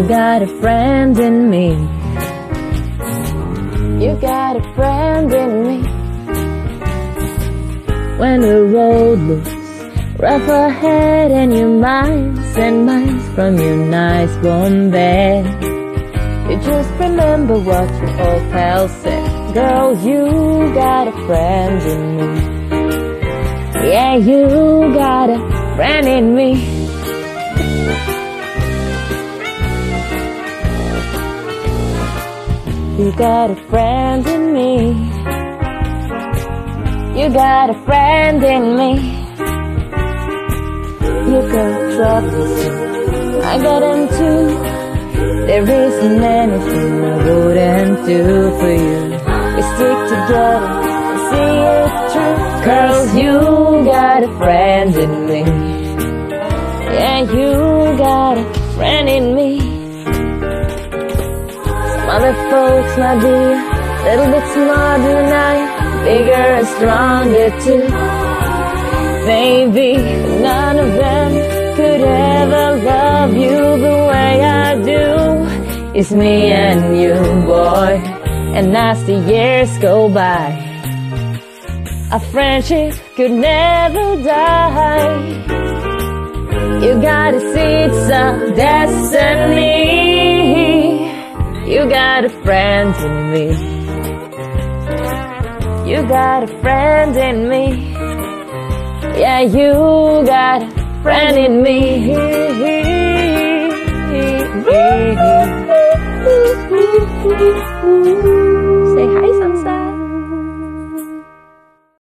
You got a friend in me. You got a friend in me. When the road looks rough ahead and you're miles and miles from your nice warm bed, you just remember what your old pal said. Girl, you got a friend in me. Yeah, you got a friend in me. You got a friend in me. You got a friend in me. You got troubles, I got them too. There isn't anything I wouldn't do for you. We stick together and see it through. 'Cause you got a friend in me. Yeah, you got a friend in me. Some other folks might be a little bit smarter than I am, bigger and stronger too. Maybe none of them could ever love you the way I do. It's me and you, boy, and as the years go by, our friendship could never die. You gotta see it's a destiny. You got a friend in me. You got a friend in me. Yeah, you got a friend in me.